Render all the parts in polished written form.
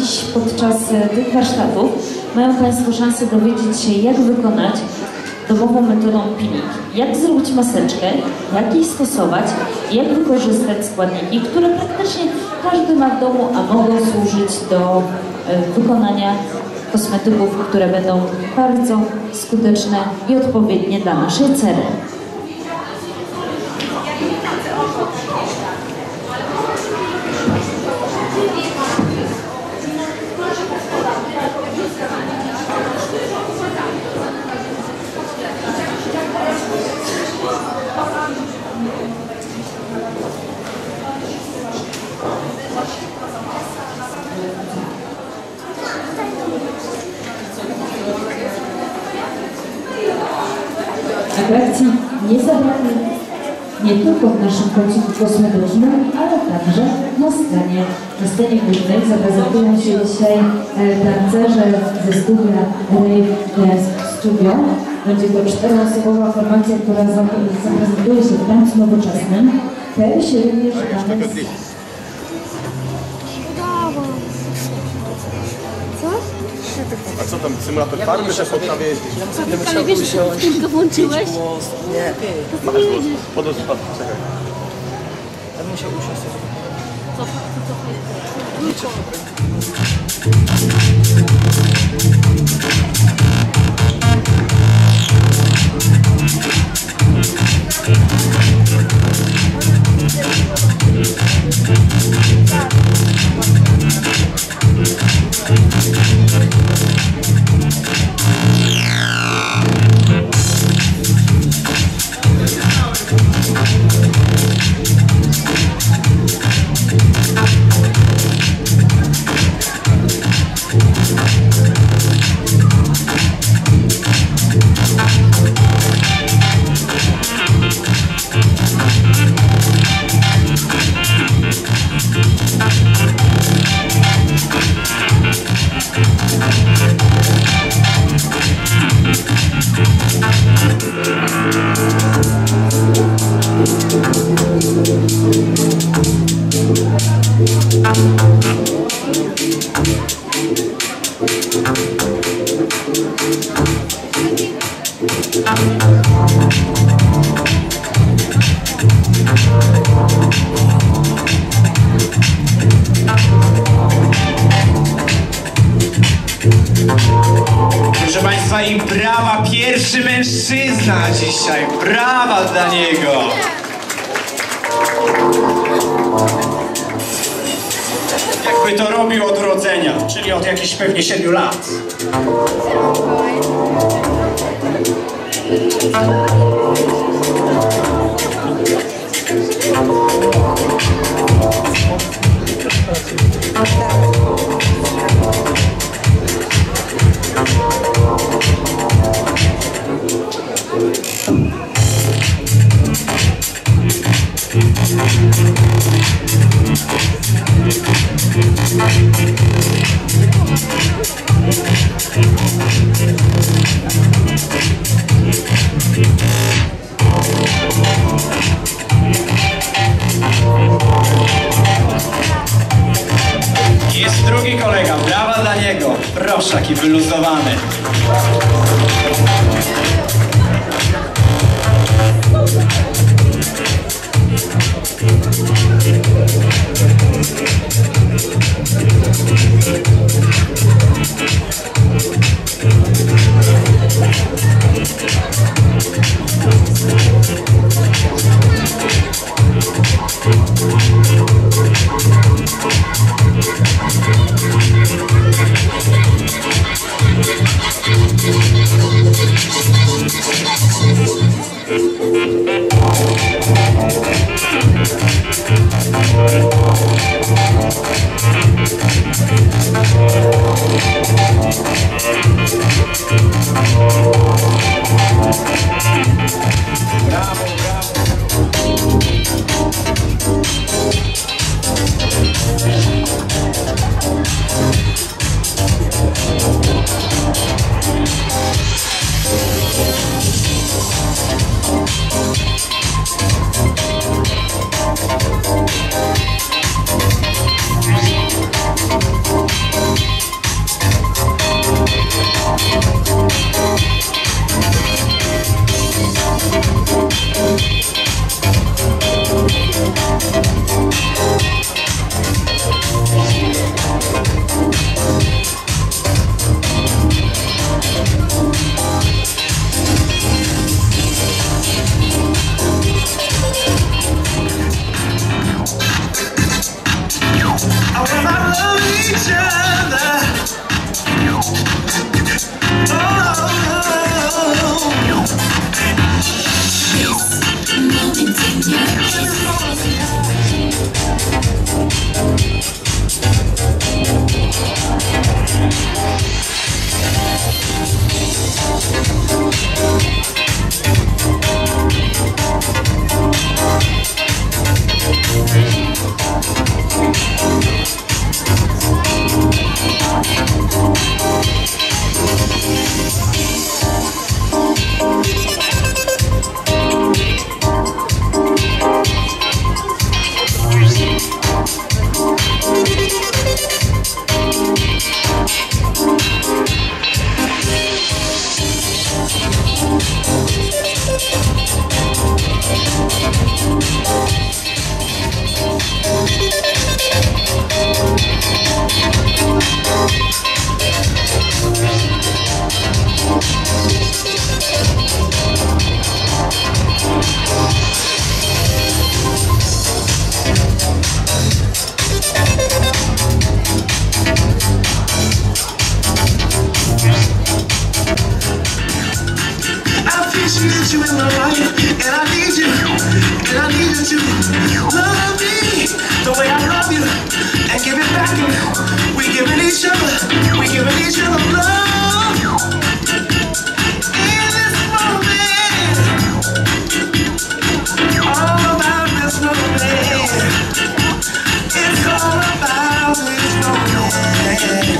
dziś podczas tych warsztatów mają Państwo szansę dowiedzieć się, jak wykonać domową metodą peeling. Jak zrobić maseczkę, jak jej stosować, jak wykorzystać składniki, które praktycznie każdy ma w domu, a mogą służyć do wykonania kosmetyków, które będą bardzo skuteczne i odpowiednie dla naszej cery. Atrakcji nie zabraknie nie tylko w naszym kąciku kosmetycznym, ale także na scenie. Na scenie głównej zaprezentują się dzisiaj tancerze ze studia Rave Dance Studio. Będzie to 4-osobowa formacja, która zaprezentuje się w tańcu nowoczesnym. Pojawi się również taniec. A co tam, symulator farmy, że potrafię jeździć? Ale wiesz, że ty go włączyłeś? Nie. Masz głos, podospadł, czekaj. Ja bym musiał usiąść. Proszę Państwa, i brawa, pierwszy mężczyzna dzisiaj, brawa dla niego! Jakby to robił od urodzenia, czyli od jakichś pewnie 7 lat. Jest drugi kolega, brawa dla niego. Proszę, jaki wyluzowany.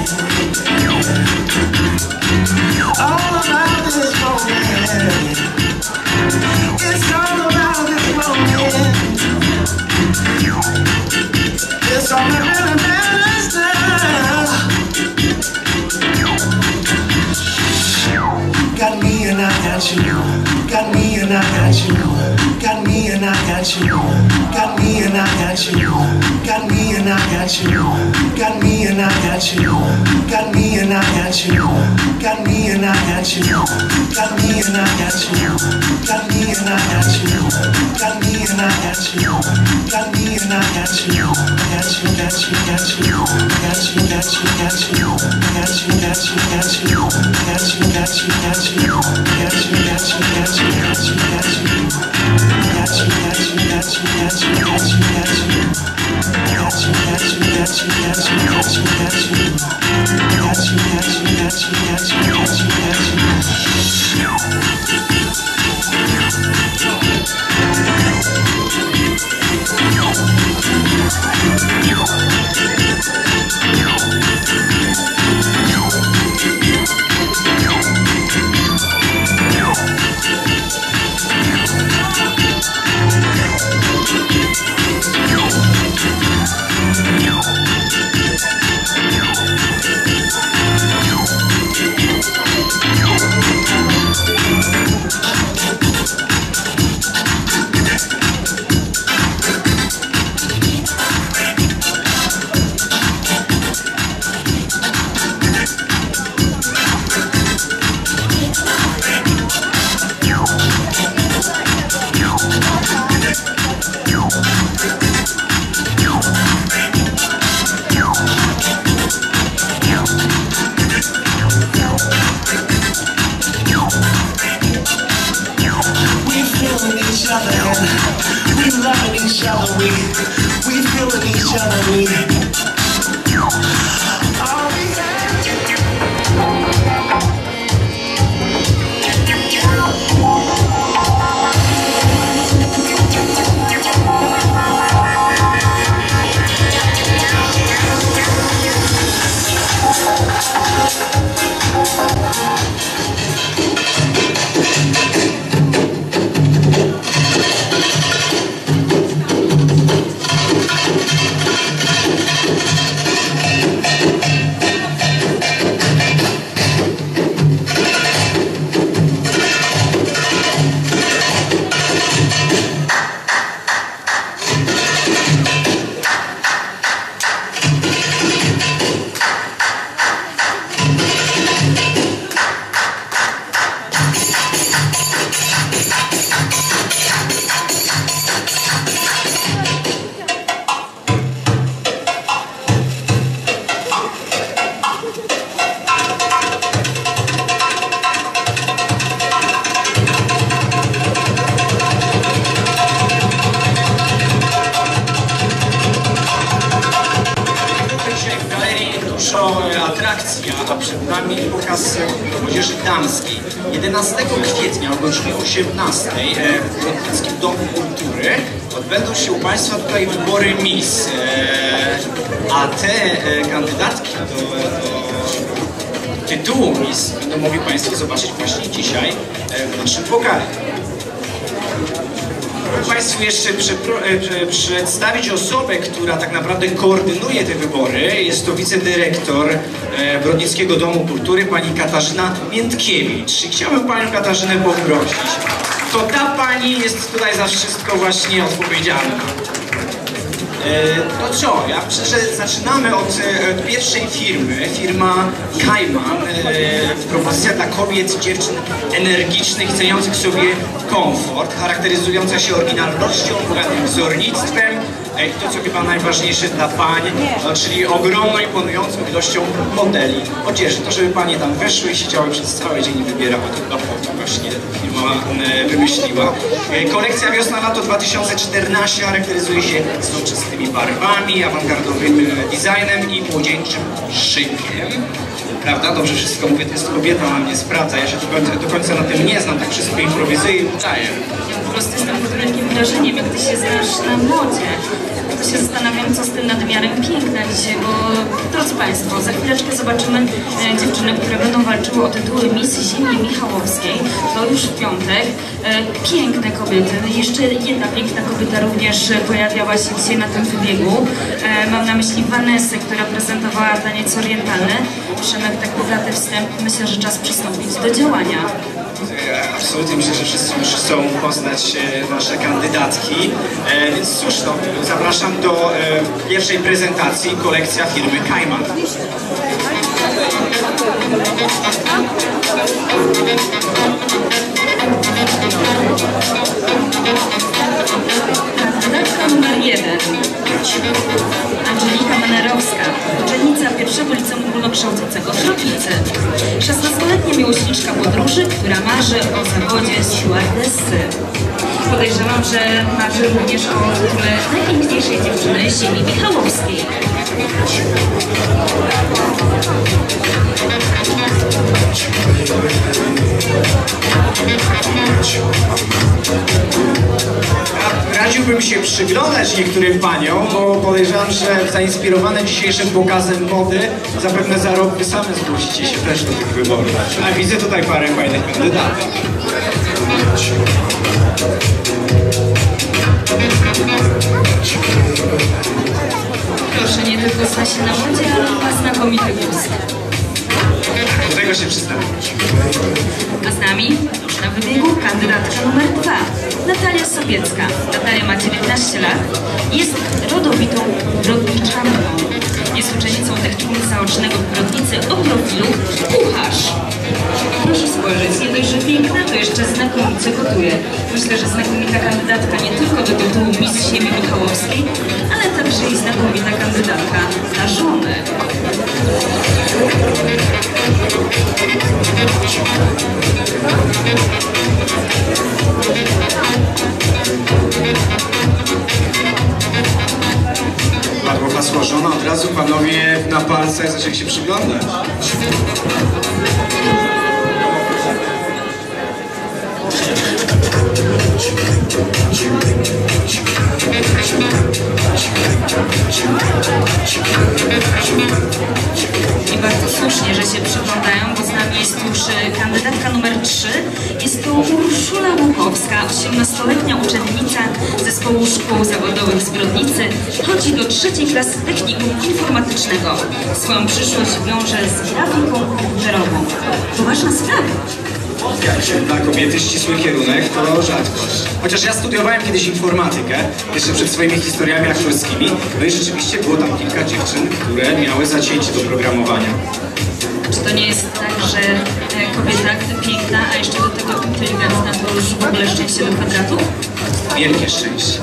All about this moment. It's all about this moment. It's all that really matters now. Got me and I got you. Got me and I got you. Got me and I got you. Got me and I got you. Got me and I got you. Got me and I got you. Got me and I got you. Got me and I got you. Got me and I got you. Got me and I got you. Got me and I got you. Got me and I got you. Got you, got you, got you. Got you, got you, got you. Got you, got you, got you. Got you, got you, got you. Got you, got you, got you. Got you, got you. Got you, got you, got you, got you, got you, got you. Got you, got you, got you, got you, got you, got you. Got you, got you, got you, got you, got you, got a przed nami pokaz młodzieży damskiej. 11 kwietnia o godzinie 18 w Brodnickim Domu Kultury odbędą się u Państwa tutaj wybory Miss, a te kandydatki do tytułu Miss będą mogli Państwo zobaczyć właśnie dzisiaj w naszym pokazie. Chcę Państwu jeszcze przedstawić osobę, która tak naprawdę koordynuje te wybory. Jest to wicedyrektor Brodnickiego Domu Kultury, pani Katarzyna Miętkiewicz. I chciałbym panią Katarzynę poprosić. To ta pani jest tutaj za wszystko właśnie odpowiedzialna. No co, ja myślę, że zaczynamy od pierwszej firmy, firma Kajman, propozycja dla kobiet, dziewczyn energicznych, ceniących sobie komfort, charakteryzująca się oryginalnością, bogatym wzornictwem i to, co chyba najważniejsze dla pań, no, czyli ogromną, imponującą ilością modeli odzieży. To, żeby panie tam weszły i siedziały przez cały dzień i wybierały, to właśnie firma wymyśliła. Kolekcja wiosna-lato 2014 charakteryzuje się soczystymi barwami, awangardowym designem i młodzieńczym szykiem. Prawda? Dobrze wszystko mówię, to jest kobieta, ona mnie sprawdza, ja się do końca na tym nie znam, tak wszystko improwizuję i udaję. Ja po prostu jestem pod wielkim wrażeniem, jak ty się znasz na modzie. tylko się zastanawiam, co z tym nadmiarem piękna dzisiaj, bo drodzy Państwo, za chwileczkę zobaczymy dziewczyny, które będą walczyły o tytuły Miss Ziemi Michałowskiej. To już w piątek. Piękne kobiety. Jeszcze jedna piękna kobieta również pojawiała się dzisiaj na tym wybiegu. Mam na myśli Vanessę, która prezentowała taniec orientalny. Przemek, tak bogaty wstęp. Myślę, że czas przystąpić do działania. Absolutnie myślę, że wszyscy już chcą poznać nasze kandydatki, więc cóż, no, zapraszam do pierwszej prezentacji, kolekcja firmy Kajman. Kandydatka numer 1. Angelika Menerowska, uczennica pierwszego liceum ogólnokształcącego w Rotnicy. 16-letnia miłośniczka podróży, która marzy o zawodzie stewardessy. Podejrzewam, że marzy również o tytule najpiękniejszej dziewczyny ziemi michałowskiej. Radziłbym się przyglądać niektórym paniom, bo podejrzewam, że zainspirowane dzisiejszym pokazem mody zapewne za rok wy same zgłosicie się też do tych wyborów. A widzę tutaj parę fajnych kandydatów. Proszę, nie tylko zna się na modzie, ale ma znakomity gust. Do tego się przyznam. A z nami już na wybiegu kandydatka numer 2, Natalia Sobiecka. Natalia ma 19 lat i jest rodowitą brodniczanką. Jest uczennicą technikum zaocznego w Brodnicy o profilu kucharz. Proszę spojrzeć, nie dość, że piękna, to jeszcze znakomicie gotuje. Myślę, że znakomita kandydatka nie tylko do tytułu Miss Ziemi Michałowskiej, ale także i znakomita kandydatka na żonę. Padło hasło żona, od razu panowie na palcach zaczęli się przyglądać. I bardzo słusznie, że się przyglądają, bo z nami jest już kandydatka numer 3. Jest to Urszula Łukowska, 18-letnia uczennica Zespołu Szkół Zawodowych z Brodnicy. Chodzi do 3. klasy technikum informatycznego. Swoją przyszłość wiąże z grafiką komputerową. Poważna sprawa. Jak się dla kobiety ścisły kierunek, to rzadkość. Chociaż ja studiowałem kiedyś informatykę, jeszcze przed swoimi historiami aktorskimi, no i rzeczywiście było tam kilka dziewczyn, które miały zacięcie do programowania. Czy to nie jest tak, że kobieta, gdy piękna, a jeszcze do tego inteligentna, to już w ogóle szczęście do kwadratu? Wielkie szczęście.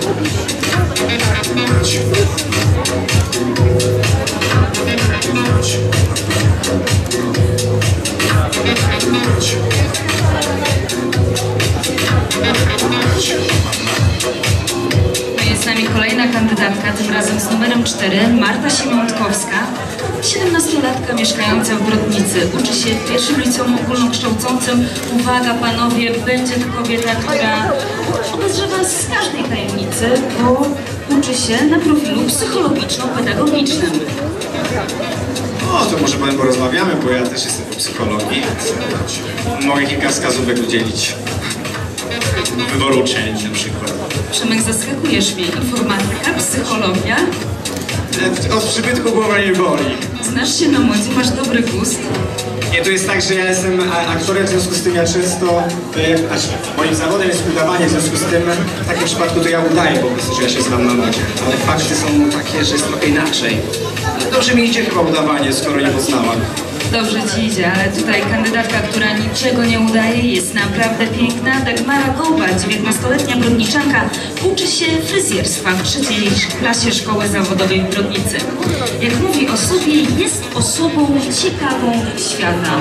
Jest z nami kolejna kandydatka, tym razem z numerem 4, Marta Siemiątkowska, 17-latka mieszkająca w Brodnicy. Uczy się w pierwszym liceum ogólnokształcącym. Uwaga panowie, będzie to kobieta, która obedrze was z każdej tajemnicy, bo uczy się na profilu psychologiczno-pedagogicznym. O, to może potem porozmawiamy, bo ja też jestem po psychologii. Mogę kilka wskazówek udzielić. Wyboru uczelni na przykład. Przemek, zaskakujesz mnie. Informatyka, psychologia. Od przybytku głowa nie boli. Znasz się na modzie, masz dobry gust. Nie, to jest tak, że ja jestem aktorem, w związku z tym ja często, moim zawodem jest udawanie, w związku z tym w takim przypadku to ja udaję po prostu, że ja się znam na modzie. Ale fakty są takie, że jest trochę inaczej. Ale dobrze mi idzie chyba udawanie, skoro nie poznałam. Dobrze ci idzie, ale tutaj kandydatka, która niczego nie udaje, jest naprawdę piękna. Dagmara Gołba, 19-letnia brodniczanka, uczy się fryzjerstwa w 3. klasie szkoły zawodowej w Brodnicy. Jak mówi o sobie, jest osobą ciekawą świata.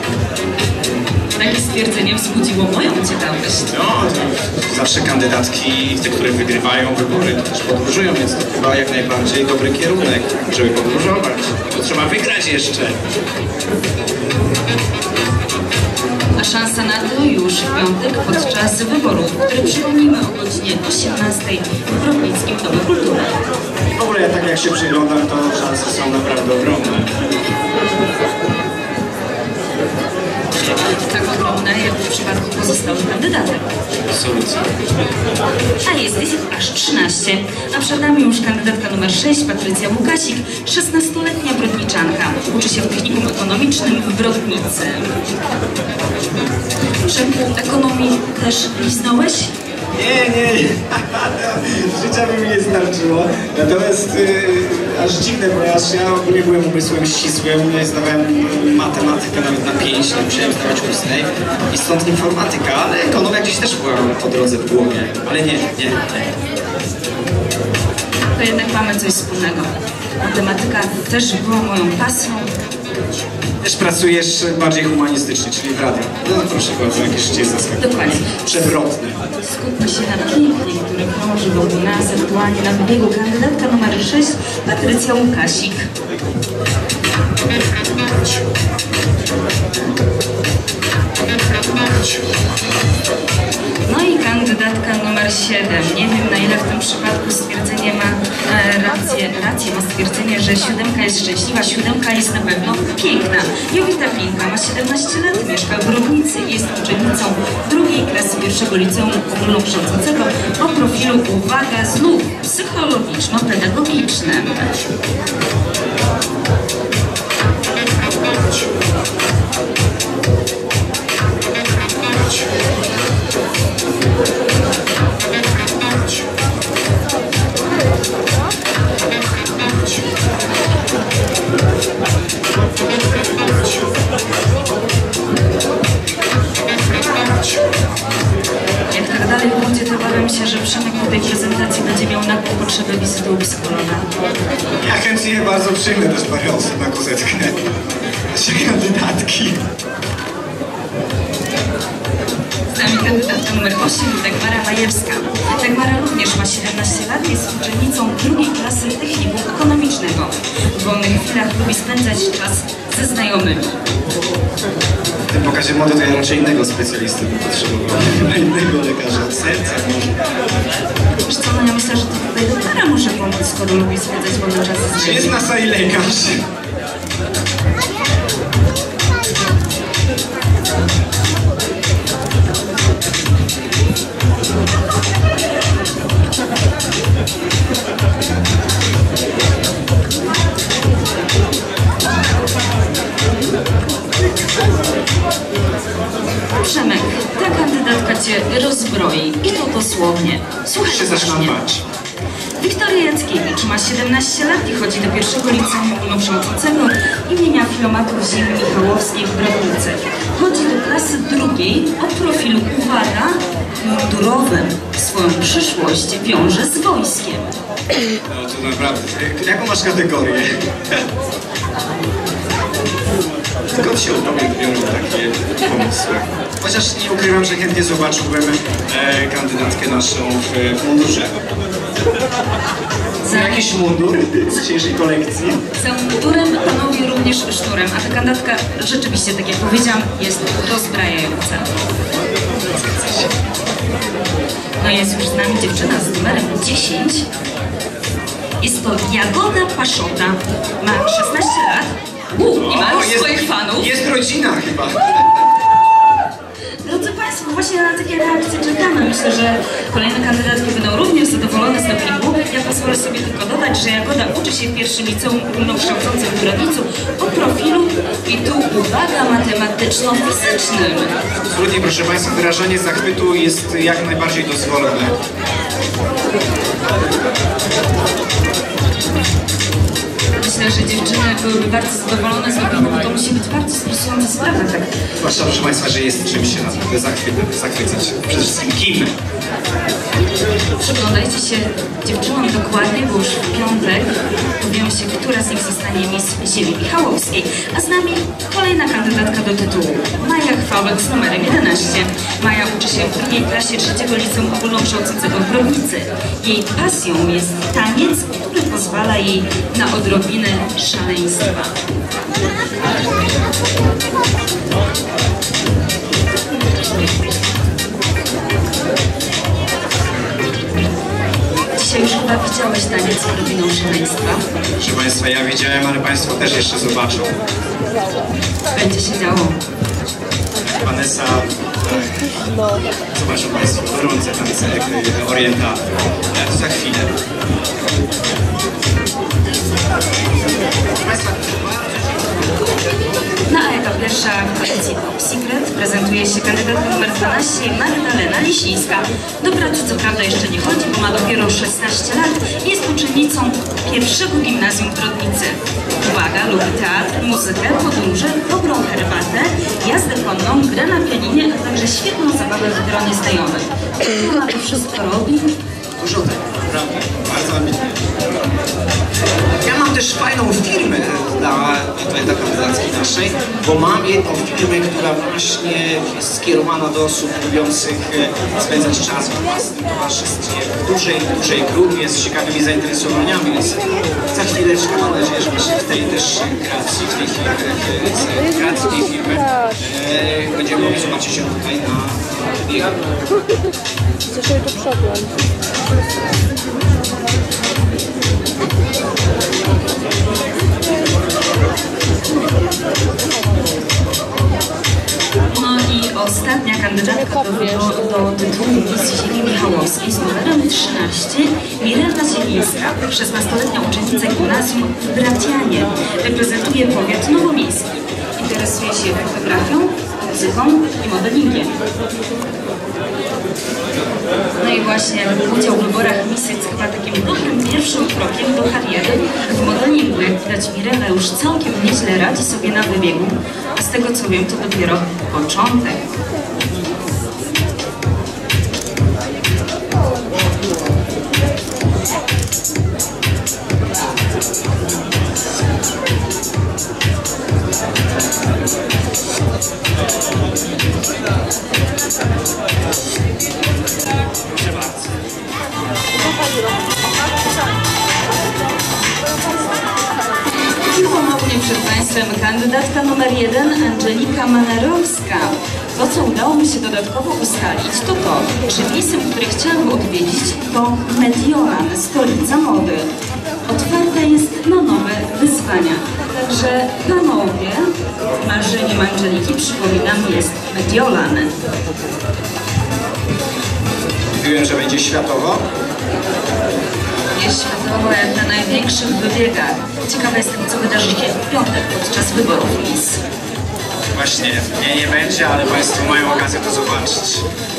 Takie stwierdzenie wzbudziło moją ciekawość. No, to zawsze kandydatki, te, które wygrywają wybory, to też podróżują, więc to chyba jak najbardziej dobry kierunek, żeby podróżować. Bo trzeba wygrać jeszcze. A szansa na to już w piątek podczas wyborów, które przypomnimy o godzinie 18 w Brodnickim Domu Kultury. W ogóle tak jak się przyglądam, to szanse są naprawdę ogromne. Tak ogromne jak w przypadku pozostałych kandydatek. Absolutnie. A jest ich aż 13. A przed nami już kandydatka numer 6, Patrycja Łukasik, 16-letnia brodniczanka. Uczy się w technikum ekonomicznym w Brodnicy. Przemku, ekonomii też liznąłeś? Nie. Życia by mi nie starczyło. Natomiast aż dziwne, ponieważ ja ogólnie byłem umysłem ścisłym, zdawałem matematykę nawet na 5, nie musiałem zdawać ustnej i stąd informatyka, ale ekonomia gdzieś też była po drodze w głowie. Ale nie. To jednak mamy coś wspólnego. Matematyka też była moją pasją. Też pracujesz bardziej humanistycznie, czyli w radiu. No proszę bardzo, jakieś życie jest zaskakujące. Dokładnie. Przewrotne. Skupmy się na pięknie, który krąży wokół nas aktualnie na wybiegu. Kandydatka numer 6, Patrycja Łukasik. No i kandydatka numer 7. Nie wiem, na ile w tym przypadku stwierdzenie ma rację ma stwierdzenie, że 7 jest szczęśliwa, 7 jest na pewno piękna. Jowita Pinka ma 17 lat, mieszka w Brodnicy i jest uczennicą drugiej klasy pierwszego liceum ogólnokształcącego o profilu, uwaga, znów psychologiczno-pedagogicznym. Jak tak dalej pójdzie, to obawiam się, że Przemek po tej prezentacji będzie miał nagłą potrzebę wizyty u psychologa. Ja chętnie bardzo przyjmę też parę osób na kozetkę. Nasze kandydatki. Z nami kandydatka numer 8, Dagmara Majewska. Dagmara również ma 17 lat, jest uczennicą drugiej klasy technikum ekonomicznego. W wolnych chwilach lubi spędzać czas ze znajomymi. W tym pokazie mody to ja raczej innego specjalisty bym potrzebował. Chyba innego lekarza od serca może. Wiesz co, no ja myślę, że to tutaj Dagmara może pomóc, skoro lubi spędzać wolny czas ze Czy znajomymi. jest na sali lekarz? Przemek, ta kandydatka cię rozbroi i to dosłownie. Słuchaj, Się zaczynam bać. Wiktoria Jackiewicz ma 17 lat i chodzi do pierwszego liceum ogólnokształcącego imienia Filomatów Ziemi Michałowskiej w Brodnicy. Chodzi do klasy drugiej o profilu, uwaga, mundurowym. Swoją przyszłość wiąże z wojskiem. No to naprawdę. Jaką masz kategorię? Skąd się u tobie biorą takie pomysły? Chociaż nie ukrywam, że chętnie zobaczyłbym kandydatkę naszą w mundurze. Za jakiś mundur z dzisiejszej kolekcji? Za mundurem, panowie również sznurem, a ta kandydatka rzeczywiście, tak jak powiedziałam, jest rozbrajająca. No jest już z nami dziewczyna z numerem 10. Jest to Jagoda Paszota. Ma 16 lat. I ma już swoich fanów. Jest rodzina chyba. Drodzy Państwo, właśnie na takie reakcje czekamy. Myślę, że kolejne kandydatki będą również zadowolone z dopingu. Ja pozwolę sobie tylko dodać, że Jagoda uczy się w pierwszym liceum ogólnokształcącym w Brodnicy o profilu i tu uwaga matematyczno-fizycznym. Absolutnie, proszę Państwa, wyrażanie zachwytu jest jak najbardziej dozwolone. Myślę, że dziewczyny byłyby bardzo zadowolone z dopingu, bo to musi być bardzo stresująca sprawa. Tak? Zwłaszcza, proszę Państwa, że jest czym się naprawdę zachwycać. Przede wszystkim kim? Przyglądajcie się dziewczynom dokładnie, bo już w piątek dowiemy się, która z nich zostanie Miss Ziemi Michałowskiej. A z nami kolejna kandydatka do tytułu. Maja Chwałek z numerem 11. Maja uczy się w drugiej klasie trzeciego liceum ogólnokształcącego w Brodnicy. Jej pasją jest taniec, który pozwala jej na odrobinę szaleństwa. chyba widziałeś taniec odrobiną szaleństwa. Proszę Państwa, ja widziałem, ale Państwo też jeszcze zobaczą. Będzie się działo. Vanessa, zobaczą Państwo, gorące tance orientalne. To za chwilę. Państwa, Na EKA pierwsza w kolekcji Top Secret prezentuje się kandydatka numer 12 Magdalena Lisińska. Do pracy co prawda jeszcze nie chodzi, bo ma dopiero 16 lat i jest uczennicą pierwszego gimnazjum w Brodnicy. Uwaga, lubi teatr, muzykę, podróże, dobrą herbatę, jazdę konną, grę na pianinie, a także świetną zabawę w gronie znajomych. Ona to wszystko robi. dużo tego, prawda? Bardzo ambitnie. Ja mam też fajną firmę dla kandydackiej naszej, bo mam jedną firmę, która właśnie jest skierowana do osób lubiących spędzać czas w własnym towarzystwie, w dużej grupie z ciekawymi zainteresowaniami, więc za chwileczkę mam nadzieję, że właśnie w tej też kreacji, kreacji tej firmy będziemy mogli zobaczyć się tutaj na biegu. Chcę sobie to przegląd. No i ostatnia kandydatka do tytułu Miss Ziemi Michałowskiej z numerem 13, Mirella Zielińska, 16-letnia uczennica gimnazjum w Bracianie. Reprezentuje powiat nowomiejski. Interesuje się fotografią, muzyką i modelingiem. No i właśnie udział w wyborach Miss jest chyba takim dobrym pierwszym krokiem do kariery w modelingu. Jak widać, Mirella już całkiem nieźle radzi sobie na wybiegu, a z tego co wiem, to dopiero początek. I ponownie przed Państwem kandydatka numer 1 Angelika Manerowska. To, co udało mi się dodatkowo ustalić, to to, że miejscem, które chciałam odwiedzić, to Mediolan, stolica mody. Otwarta jest na nowe wyzwania. Także panowie, marzeniem Angeliki, przypominam, jest Mediolan. Mówiłem, że będzie światowo. Jest światowa jak na największych wybiegach. Ciekawa jestem, co wydarzy się w piątek podczas wyborów Miss. Właśnie, mnie nie będzie, ale Państwo mają okazję to zobaczyć.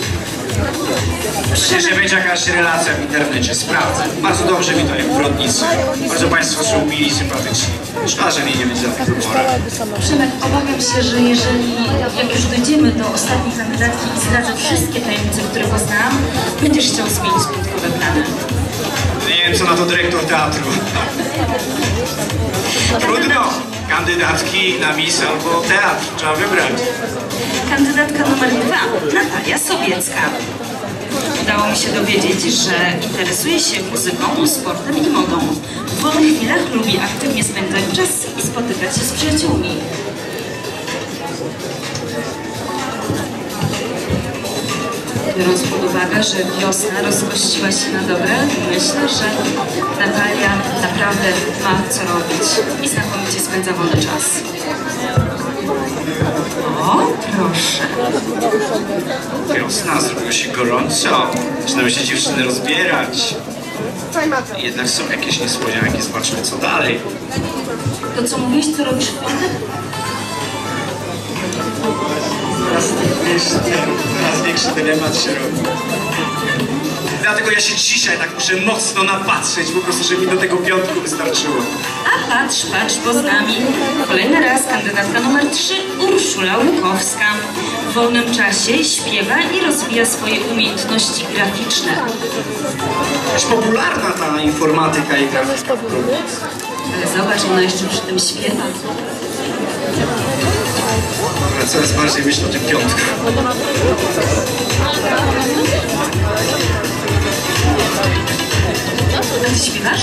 Myślę, że będzie jakaś relacja w internecie, sprawdzę. Bardzo dobrze mi tutaj w Brodnicy. Bardzo Państwo są mili i sympatyczni. Szkoda, że mnie nie będzie na tych wyborach. Przemek, obawiam się, że jeżeli, jak już dojdziemy do ostatniej kandydatki i zdradzę wszystkie tajemnice, które poznałam, będziesz chciał zmienić piątkowe plany. Nie wiem, co na to dyrektor teatru. Trudno. Kandydatki na Miss albo teatr. Trzeba wybrać. Kandydatka numer 2, Natalia Sobiecka. Udało mi się dowiedzieć, że interesuje się muzyką, sportem i modą. W wolnych chwilach lubi aktywnie spędzać czas i spotykać się z przyjaciółmi. Biorąc pod uwagę, że wiosna rozgościła się na dobre, myślę, że Natalia naprawdę ma co robić i znakomicie spędza wolny czas. O, proszę. Wiosna, zrobiło się gorąco. Zaczynają się dziewczyny rozbierać. Jednak są jakieś niespodzianki, zobaczmy co dalej. To co mówisz, co robisz w piątek? Coraz większy dylemat się robi. Dlatego ja się dzisiaj tak muszę mocno napatrzeć, po prostu, żeby mi do tego piątku wystarczyło. A patrz, bo z nami kolejny raz kandydatka numer 3, Urszula Łukowska. W wolnym czasie śpiewa i rozwija swoje umiejętności graficzne. Jest popularna ta informatyka i grafika. Ale zobacz, ona jeszcze przy tym śpiewa. Dobra, coraz bardziej myślę o tym piątku. A ty śpiewasz?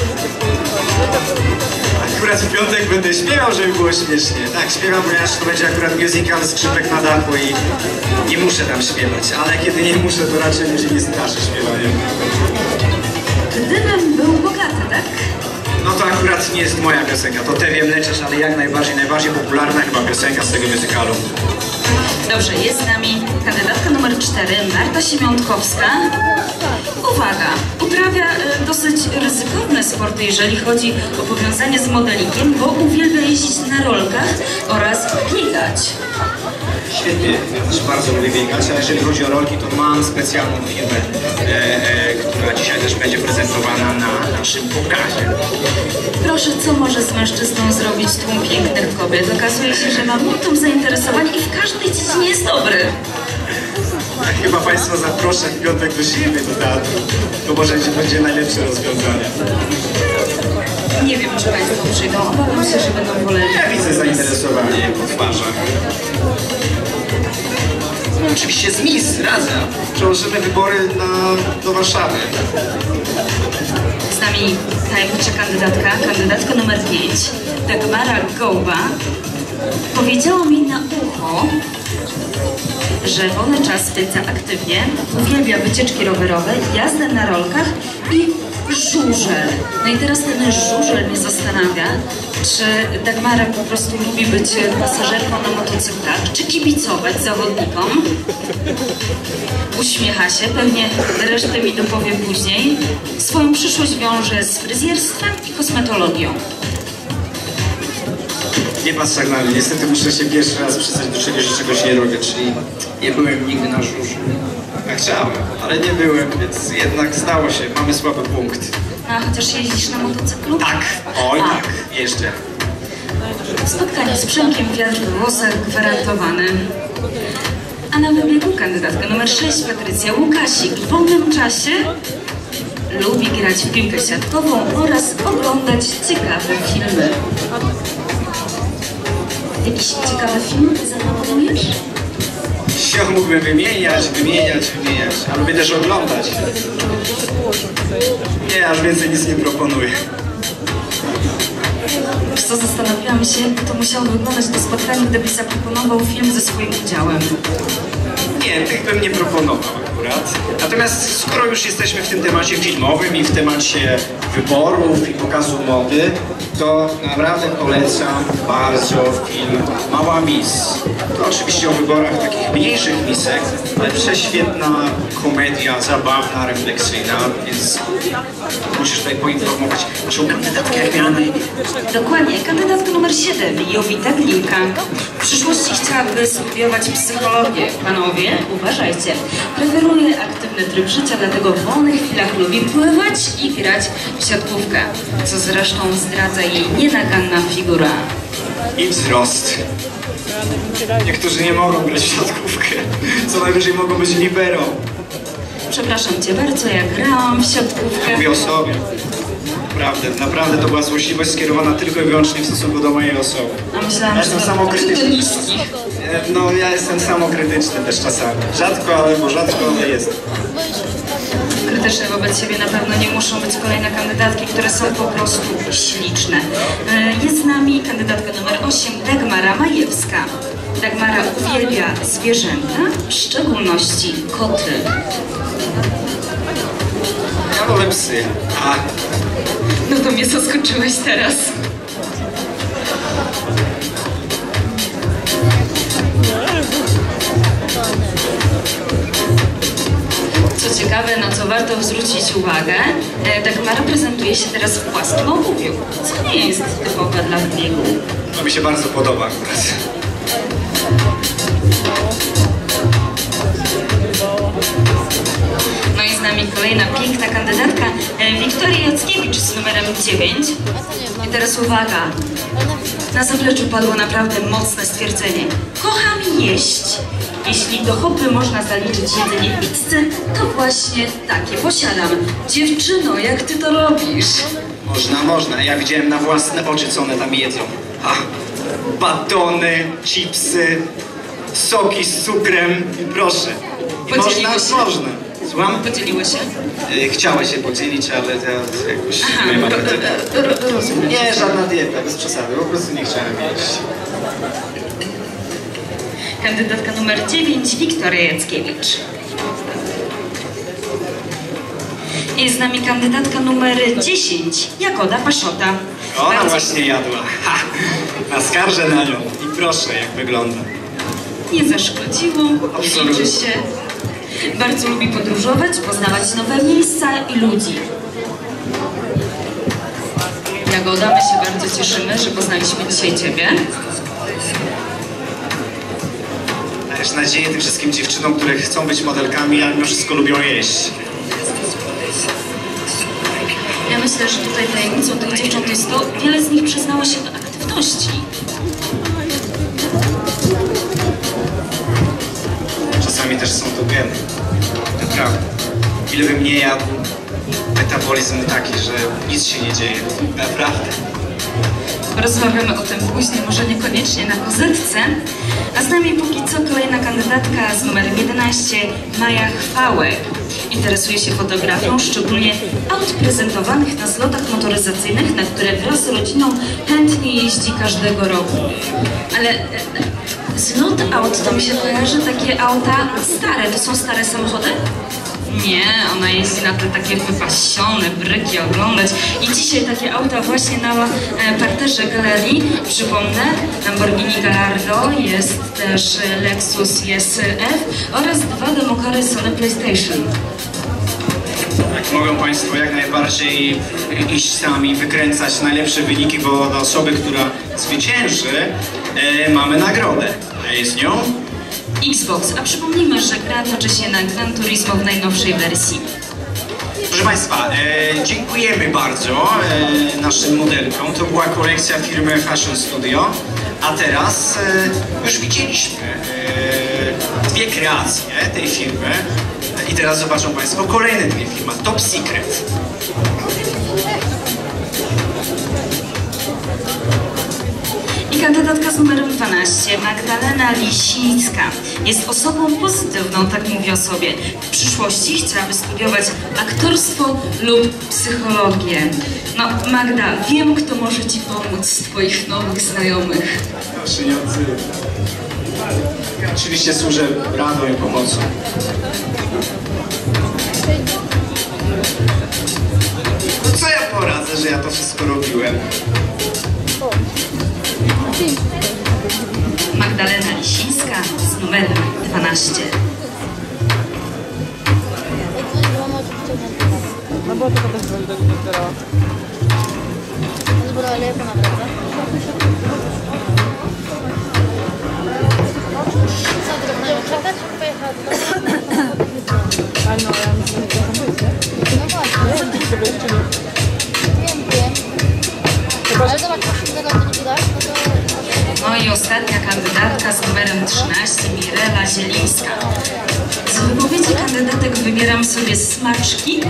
Akurat w piątek będę śpiewał, żeby było śmiesznie. Tak, śpiewam, ponieważ to będzie akurat musical Skrzypek na dachu i muszę tam śpiewać. Ale kiedy nie muszę, to raczej mi się nie straszy śpiewaniem. dymem był bogaty, tak? No to akurat nie jest moja piosenka, to Te wiem leczesz, ale jak najbardziej popularna chyba piosenka z tego muzykalu. Dobrze, jest z nami kandydatka numer 4, Marta Siemiątkowska. Uwaga, uprawia dosyć ryzykowne sporty, jeżeli chodzi o powiązanie z modelingiem, bo uwielbia jeździć na rolkach oraz biegać. Świetnie, ja też bardzo lubię biegać, a jeżeli chodzi o rolki, to mam specjalną firmę, która dzisiaj też będzie prezentowana na naszym pokazie. Proszę, co może z mężczyzną zrobić tłum pięknych kobiet? Okazuje się, że ma multum zainteresowań i w każdej dziedzinie jest dobry. Chyba Państwa zaproszę w piątek do siebie do teatru. To może będzie najlepsze rozwiązanie. Nie wiem, czy Państwo przyjdą. Obawiam się, że będą woleli. Ja widzę zainteresowanie po twarzach. Oczywiście z Miss razem. Przełożymy wybory do Warszawy. Z nami tajemnicza kandydatka numer 5, Dagmara Gołba, powiedziała mi na ucho, że wolny czas spędza aktywnie, uwielbia wycieczki rowerowe, jazdę na rolkach i żużel. No i teraz ten żużel mnie zastanawia, czy Dagmara po prostu lubi być pasażerką na motocyklach, czy kibicować zawodnikom. Uśmiecha się, pewnie resztę mi dopowie później. Swoją przyszłość wiąże z fryzjerstwem i kosmetologią. Nie patrz tak na mnie, niestety muszę się pierwszy raz przyznać do czegoś, że czegoś nie robię, czyli nie byłem nigdy na żużlu. Ja chciałem, ale nie byłem, więc jednak stało się, mamy słaby punkt. A chociaż jeździsz na motocyklu? Tak, oj tak, jeżdżę. Spotkanie z Przemkiem, wiatr w włosach gwarantowany. A na wybiegu kandydatka numer 6, Patrycja Łukasik. W wolnym czasie lubi grać w piłkę siatkową oraz oglądać ciekawe filmy. Jakiś ciekawy film zaproponujesz? Ja mógłbym wymieniać, a lubię też oglądać. Nie, aż więcej nic nie proponuję. Wiesz co, zastanawiałam się, jak to musiało wyglądać to spotkanie, gdybyś zaproponował film ze swoim udziałem. Nie, tych bym nie proponował akurat. Natomiast skoro już jesteśmy w tym temacie filmowym i w temacie wyborów i pokazu mody, to naprawdę polecam bardzo film Mała Miss. To oczywiście o wyborach takich mniejszych misek, ale prześwietna komedia, zabawna, refleksyjna, więc musisz tutaj poinformować naszą kandydatkę, jak miała na imię. Dokładnie, kandydatka numer 7, Jowita Glinka. W przyszłości chciałaby studiować psychologię. Panowie, uważajcie. Preferuje aktywny tryb życia, dlatego w wolnych chwilach lubi pływać i grać w siatkówkę, co zresztą zdradza jej nienaganna figura. I wzrost. Niektórzy nie mogą grać w siatkówkę, co najwyżej mogą być libero. Przepraszam Cię bardzo, ja grałam w siatkówkę. Mówię o sobie. Naprawdę to była złośliwość skierowana tylko i wyłącznie w stosunku do mojej osoby. A myślałam, Ja że jestem to samokrytyczny. niski. No ja jestem samokrytyczny też czasami. Rzadko, ale jest. Krytyczne wobec siebie na pewno nie muszą być kolejne kandydatki, które są po prostu śliczne. Jest z nami kandydatka numer 8, Dagmara Majewska. Dagmara uwielbia zwierzęta, w szczególności koty. Ja wolę psy. No to mnie zaskoczyłeś teraz. Co ciekawe, na co warto zwrócić uwagę, Dagmara prezentuje się teraz w płaskim obuwiu, co nie jest typowe dla biegu. To mi się bardzo podoba akurat. No i z nami kolejna piękna kandydatka, Wiktoria Jackiewicz z numerem 9. I teraz uwaga, na zapleczu padło naprawdę mocne stwierdzenie. Kocham jeść. Jeśli do hobby można zaliczyć jedzenie pizzy, to właśnie takie posiadam. Dziewczyno, jak ty to robisz? Można. Ja widziałem na własne oczy, co one tam jedzą. Batony, chipsy, soki z cukrem. Proszę. I Podzieliły się? Można. Słucham? Podzieliły się? Chciały się podzielić, ale ja jakoś nie mam. Rozumiem. Nie, żadna dieta, bez przesady. Po prostu nie chciałem jeść. Kandydatka numer 9, Wiktoria Jackiewicz. Jest z nami kandydatka numer 10, Jagoda Paszota. Ona właśnie jadła. Ha! Naskarżę na nią i proszę, jak wygląda. Nie zaszkodziło, liczy się. Bardzo lubi podróżować, poznawać nowe miejsca i ludzi. Jagoda, my się bardzo cieszymy, że poznaliśmy dzisiaj Ciebie. Dajesz nadzieję tym wszystkim dziewczynom, które chcą być modelkami, ale mimo wszystko lubią jeść. Ja myślę, że tutaj tajemnicą tych dziewcząt jest to, wiele z nich przyznało się do aktywności. Czasami też są to geny. Naprawdę. Ile bym nie jadł, metabolizm taki, że nic się nie dzieje. Naprawdę. Rozmawiamy o tym później, może niekoniecznie na kozetce. A z nami póki co kolejna kandydatka z numerem 11, Maja Chwałek. Interesuje się fotografią, szczególnie aut prezentowanych na zlotach motoryzacyjnych, na które wraz z rodziną chętnie jeździ każdego roku. Ale zlot aut to mi się kojarzy takie auta stare. To są stare samochody? Nie, ona jeździ na te takie wypasione bryki oglądać i dzisiaj takie auta właśnie na parterze galerii. Przypomnę, Lamborghini Gallardo, jest też Lexus ISF oraz 2 demokary Sony PlayStation. Tak, mogą Państwo jak najbardziej iść sami, wykręcać najlepsze wyniki, bo dla osoby, która zwycięży, mamy nagrodę. A jest nią Xbox, a przypomnijmy, że gra toczy się na Gran Turismo w najnowszej wersji. Proszę Państwa, dziękujemy bardzo naszym modelkom. To była kolekcja firmy Fashion Studio, a teraz już widzieliśmy 2 kreacje tej firmy i teraz zobaczą Państwo kolejne 2 firmy. Top Secret. I kandydatka z numerem 12, Magdalena Lisińska. Jest osobą pozytywną, tak mówi o sobie. W przyszłości chciałaby studiować aktorstwo lub psychologię. No, Magda, wiem, kto może Ci pomóc z Twoich nowych znajomych. Proszę nie odzywać. Ja oczywiście służę radą i pomocą. No co ja poradzę, że ja to wszystko robiłem? Magdalena Lisińska z numerem 12. No bo to też będzie do doktora. A no, ja myślę, że to tam być, nie? No właśnie. Nie wiem, czy sobie jeszcze nie. Wiem. Ale zobacz, jak tego nie dasz, no to... No i ostatnia kandydatka z numerem 13, Mirela Zielińska. Z wypowiedzi kandydatek wybieram sobie smaczki,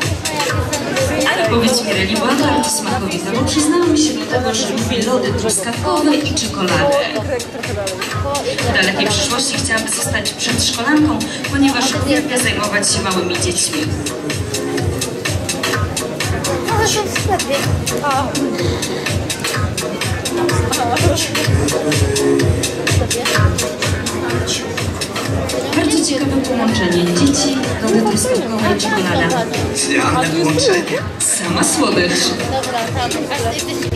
a wypowiedź Mireli była bardzo smakowita, bo przyznała mi się do tego, że lubi lody truskawkowe i czekoladę. W dalekiej przyszłości chciałaby zostać przedszkolanką, ponieważ uwielbia zajmować się małymi dziećmi. Może są w sklepie. Bardzo ciekawe połączenie dzieci, lody truskawkowe i czekolada. Idealne połączenie. Sama słodycz. Dobra, tam. Aż ty jesteś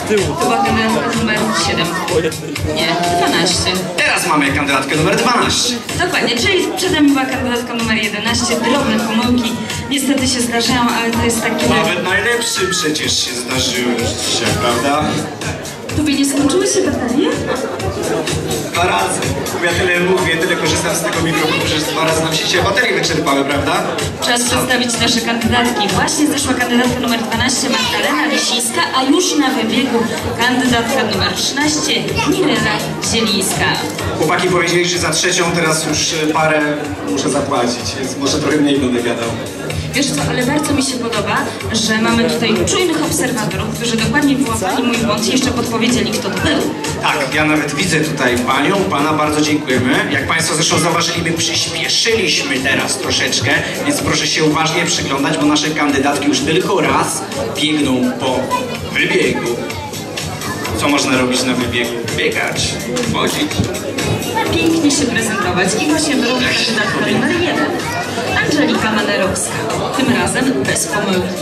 To była kandydatka numer 7. Nie, 12. Teraz mamy kandydatkę numer 12. Dokładnie, czyli przede mną była kandydatka numer 11. Drobne pomyłki niestety się zdarzają, ale to jest taki... Nawet najlepszy przecież się zdarzyły się, prawda? Tobie nie skończyły się baterie? 2 razy. Ja tyle mówię, tyle korzystam z tego mikrofonu, że 2 razy nam się dzisiaj baterie wyczerpały, prawda? Czas przedstawić nasze kandydatki. Właśnie zeszła kandydatka numer 12 Magdalena Lisińska, a już na wybiegu kandydatka numer 13 Mirela Zielińska. Chłopaki powiedzieli, że za trzecią teraz już parę muszę zapłacić, więc może trochę mniej będę gadał. Wiesz co, ale bardzo mi się podoba, że mamy tutaj czujnych obserwatorów, którzy dokładnie wyłapali mój błąd i jeszcze podpowiedzieli, kto to był. Tak, ja nawet widzę tutaj panią, pana, bardzo dziękujemy. Jak państwo zresztą zauważyli, my przyspieszyliśmy teraz troszeczkę, więc proszę się uważnie przyglądać, bo nasze kandydatki już tylko raz biegną po wybiegu. Co można robić na wybiegu? Biegać, chodzić. Pięknie się prezentować i właśnie wybrała kandydatka numer 1. Angelika Manerowska. Tym razem bez pomyłki.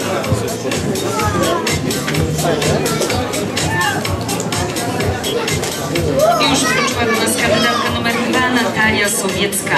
I już wróciła do nas kandydatka numer 2 Natalia Sowiecka.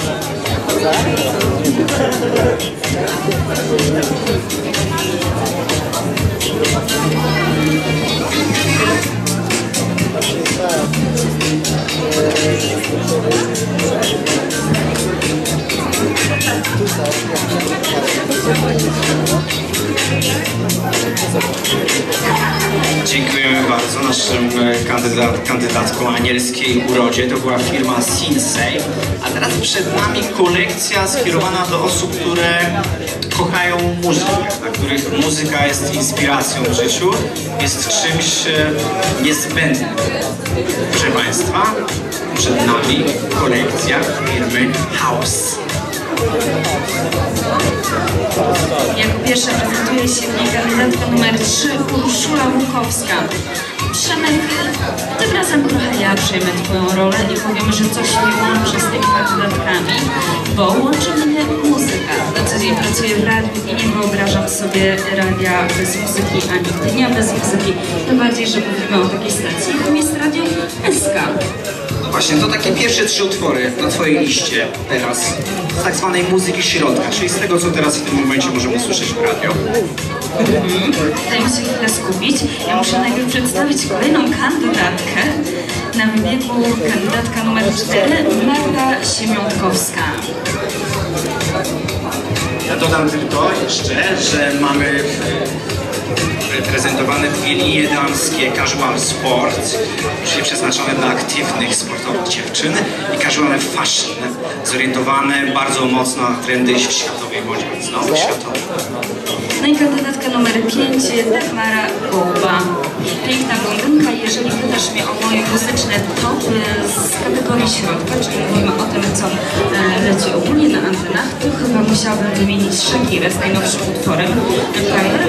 Dziękujemy bardzo naszym kandydatkom anielskiej urodzie. To była firma Sinsei. A teraz przed nami kolekcja skierowana do osób, które kochają muzykę, dla których muzyka jest inspiracją w życiu, jest czymś niezbędnym. Proszę Państwa, przed nami kolekcja firmy House. Jako pierwsza prezentuje się w niej kandydatka numer 3 Urszula Łukowska. Przemek, tym razem trochę ja przejmę twoją rolę i powiemy, że coś mnie łączy z tymi kandydatkami, bo łączy mnie muzyka. Na co dzień pracuję w radiu i nie wyobrażam sobie radia bez muzyki, ani dnia bez muzyki. Tym bardziej, że mówimy o takiej stacji, jaką jest Radio SK. Właśnie, to takie pierwsze 3 utwory na twojej liście teraz z tak zwanej muzyki środka, czyli z tego, co teraz w tym momencie możemy usłyszeć w radio. Dajmy się chwilę skupić. Ja muszę najpierw przedstawić kolejną kandydatkę. Na wybiegu kandydatka numer 4 Magda Siemiątkowska. Ja dodam tylko jeszcze, że mamy prezentowane 2 linie damskie Casual Sport, czyli przeznaczone dla aktywnych, sportowych dziewczyn, i Casual Fashion, zorientowane bardzo mocno na trendy w światowej modzie, znowu światowej. No i kandydatka numer 5 Dagmara Gołba. Piękna blondynka. Jeżeli pytasz mnie o moje muzyczne topy z kategorii środka, czyli mówimy o tym, co leci ogólnie na antenach, to chyba musiałabym wymienić Shakirę z najnowszym utworem Empire.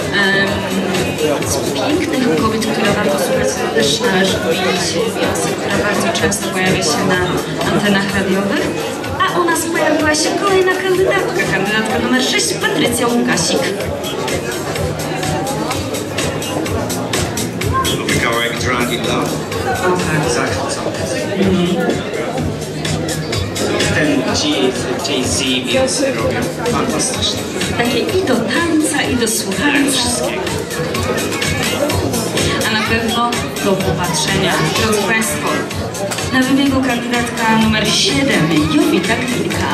Z pięknych kobiet, które warto słuchać, to też należy wymienić Beyoncé, która bardzo często pojawia się na antenach radiowych. A u nas pojawiła się kolejna kandydatka numer 6, Patrycja Łukasik. Lubię kawałek Drunk in Love. O tak. Zachwycony. Ten Jay-Z Beyoncé robią fantastycznie. Takie i do tańca, i do słuchania. Wszystkiego. A na pewno do popatrzenia. Drodzy Państwo, na wybiegu kandydatka numer 7, Jowita Kilka.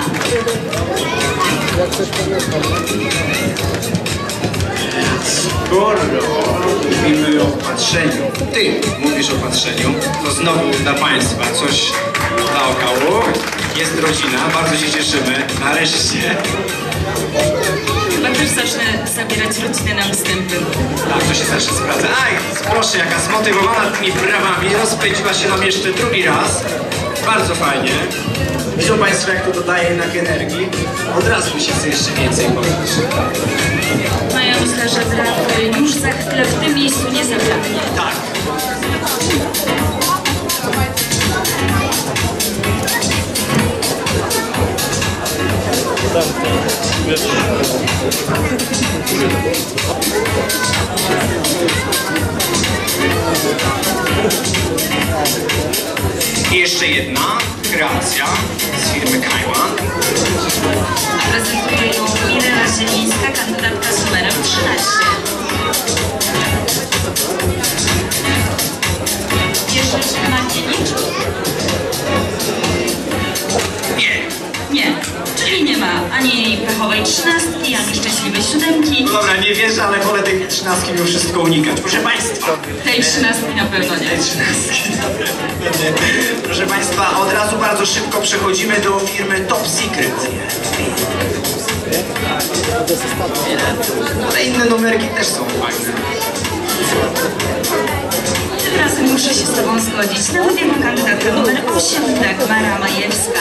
Skoro mówimy o patrzeniu, ty mówisz o patrzeniu, to znowu dla Państwa coś naokoło. Jest rodzina, bardzo się cieszymy, nareszcie. Chyba też zacznę zabierać rodzinę na występy. Tak, to się zawsze sprawdza. Aj, proszę, jaka zmotywowana tymi brawami, rozpędziła się nam jeszcze drugi raz. Bardzo fajnie. Widzą Państwo, jak to dodaje jednak energii. Od razu mi się chce jeszcze więcej powiedzieć. No ja myślę, że brat już za chwilę w tym miejscu nie zabraknie. Tak. jeszcze jedna kreacja z firmy Kajman. Prezentuje ją Mirela Zielińska, kandydatka z numerem 13. Bierzesz Markiewicz? Nie. Nie, czyli nie ma ani jej pechowej 13, ani szczęśliwej 7. No dobra, nie wierzę, ale wolę tej 13 mimo wszystko unikać. Proszę Państwa. Tej 13 na pewno nie. Tej 13. Proszę Państwa, od razu bardzo szybko przechodzimy do firmy Top Secret. Ale inne numerki też są fajne. Tym razem muszę się z Tobą zgodzić. Na wybiegu kandydatka numer 8, Dagmara Majewska.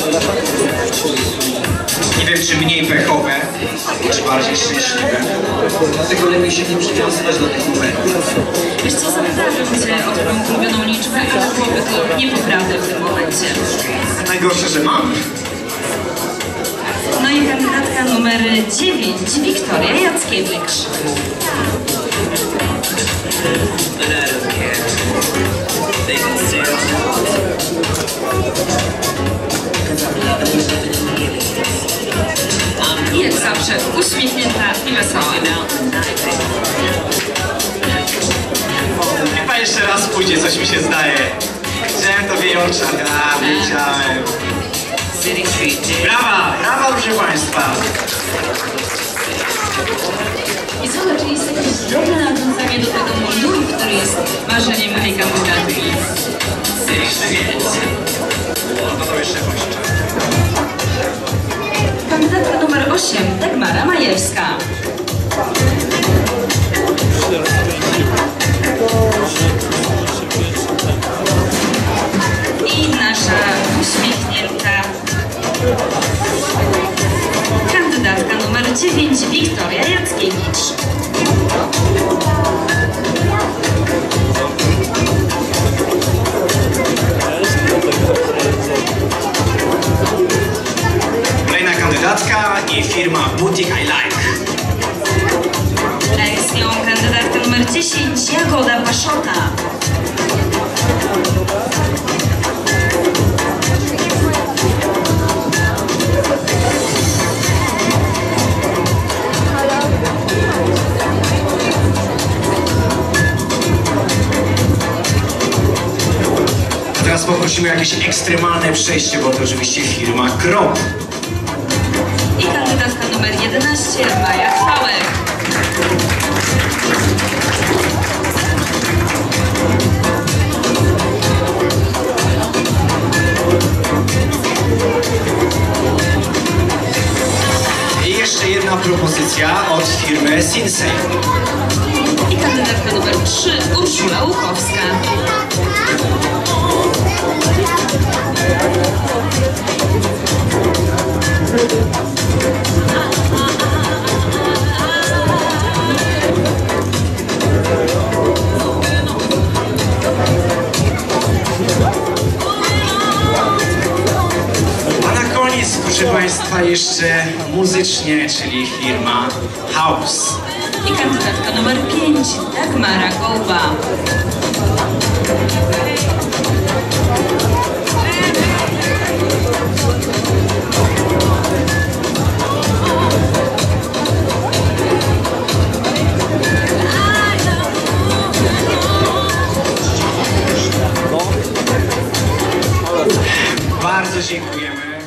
Nie wiem, czy mniej pechowe, czy bardziej szczęśliwe. Dlatego lepiej się nie przywiązywać do tych numerów. Wiesz co, zapytałam Cię o Twoją ulubioną liczbę, ale byłoby to niepoprawne w tym momencie. Najgorsze, że mam. No i kandydatka numer 9, Wiktoria Jackiewicz. I jak zawsze uśmiechnięta i wesoła. Chyba jeszcze raz pójdzie, coś mi się zdaje. Widziałem to w jej oczach, wiedziałem. Brawa, brawa, proszę Państwa. I zobacz, jest jakieś drobne nawiązanie do tego munduru, który jest marzeniem tej kandydatki. No to jeszcze chodź. Kandydatka numer 8, Dagmara Majewska. I nasza uśmiechnięta kandydatka numer 9, Wiktoria Jackiewicz. Kolejna kandydatka i firma Boutique I Like. Jest nią kandydatka numer 10, Jagoda Paszota. A teraz poprosimy o jakieś ekstremalne przejście, bo to oczywiście firma Krop. I kandydatka numer 11, Maja Chwałek. I jeszcze jedna propozycja od firmy Sinsei. I kandydatka numer 3, Urszula Łukowska. A na koniec, proszę Państwa, jeszcze muzycznie, czyli firma House. I kandydatka numer 5, Dagmara Gołba. Bardzo dziękujemy.